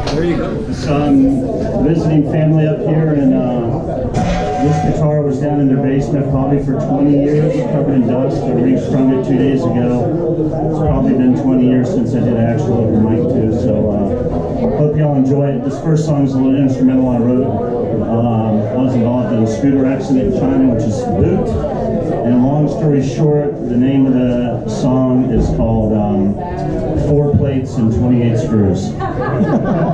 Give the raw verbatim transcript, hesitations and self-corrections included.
There you go. So I'm visiting family up here, and uh, this guitar was down in their basement probably for twenty years, covered in dust. I restrung it two days ago. It's probably been twenty years since I did actual over mic too, so uh, hope y'all enjoy it. This first song is a little instrumental I wrote. Um, I was involved in a scooter accident in China, which is Boot. And long story short, the name of the song is called um, Four Plates and twenty-eight Screws.